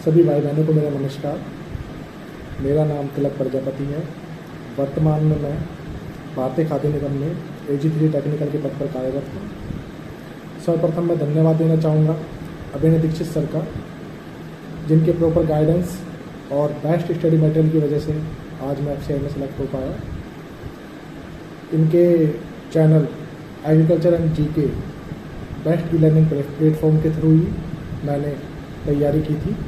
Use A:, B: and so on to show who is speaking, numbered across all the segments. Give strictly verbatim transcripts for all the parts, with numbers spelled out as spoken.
A: सभी भाई बहनों को मेरा नमस्कार। मेरा नाम तिलक प्रजापति है। वर्तमान में मैं भारतीय खाद्य निगम में ए जी थ्री टेक्निकल के पद पर कार्यरत हूँ। सर्वप्रथम मैं धन्यवाद देना चाहूँगा अभिनय दीक्षित सर का, जिनके प्रॉपर गाइडेंस और बेस्ट स्टडी मटेरियल की वजह से आज मैं एफ सी आई में सेलेक्ट हो पाया। इनके channel agriculture and G K best e learning platform के थ्रू ही मैंने तैयारी की थी।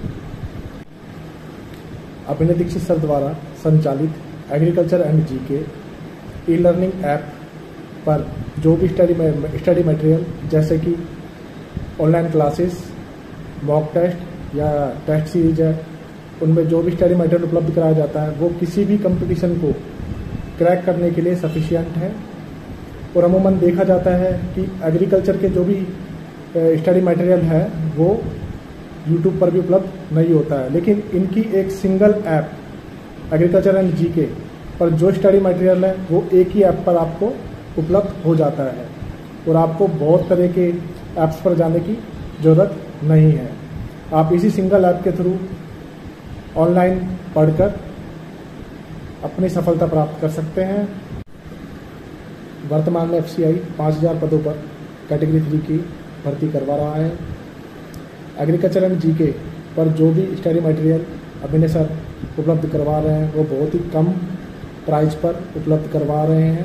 A: अभिनय दीक्षित सर द्वारा संचालित एग्रीकल्चर एंड जी के ई लर्निंग ऐप पर जो भी स्टडी स्टडी मटेरियल जैसे कि ऑनलाइन क्लासेस, मॉक टेस्ट या टेस्ट सीरीज है, उनमें जो भी स्टडी मटेरियल उपलब्ध कराया जाता है वो किसी भी कंपटीशन को क्रैक करने के लिए सफिशिएंट है। और अमूमन देखा जाता है कि एग्रीकल्चर के जो भी स्टडी मटेरियल है वो यूट्यूब पर भी उपलब्ध नहीं होता है, लेकिन इनकी एक single app agriculture and G K पर जो स्टडी मटेरियल है वो एक ही ऐप पर आपको उपलब्ध हो जाता है और आपको बहुत तरह के ऐप्स पर जाने की ज़रूरत नहीं है। आप इसी सिंगल ऐप के थ्रू ऑनलाइन पढ़कर अपनी सफलता प्राप्त कर सकते हैं। वर्तमान में एफ सी आई पाँच हज़ार पदों पर कैटेगरी थ्री की भर्ती करवा रहा है। एग्रीकल्चर एंड जी के पर जो भी स्टडी मटेरियल अभिनय सर उपलब्ध करवा रहे हैं वो बहुत ही कम प्राइस पर उपलब्ध करवा रहे हैं।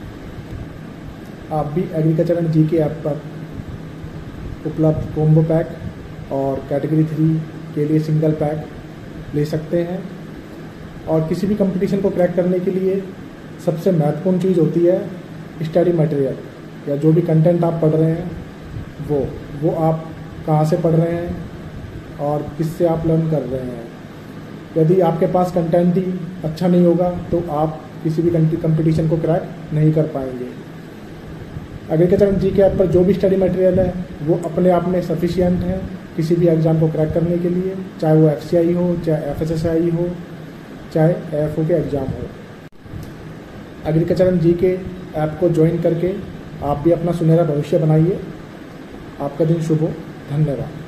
A: आप भी एग्रीकल्चर एंड जी के ऐप पर उपलब्ध कॉम्बो पैक और कैटेगरी थ्री के लिए सिंगल पैक ले सकते हैं। और किसी भी कंपटीशन को क्रैक करने के लिए सबसे महत्वपूर्ण चीज़ होती है स्टडी मटेरियल या जो भी कंटेंट आप पढ़ रहे हैं वो वो आप कहाँ से पढ़ रहे हैं और किससे आप लर्न कर रहे हैं। यदि आपके पास कंटेंट ही अच्छा नहीं होगा तो आप किसी भी कंपटीशन को क्रैक नहीं कर पाएंगे। एग्रीकल्चर एंड जी के ऐप पर जो भी स्टडी मटेरियल है वो अपने आप में सफिशिएंट है किसी भी एग्ज़ाम को क्रैक करने के लिए, चाहे वो एफ सी आई हो, चाहे एफ एस एस आई हो, चाहे ए एफ ओ के एग्ज़ाम हो। एग्रीकल्चर एंड जी के ऐप को ज्वाइन करके आप भी अपना सुनहरा भविष्य बनाइए। आपका दिन शुभ हो। धन्यवाद।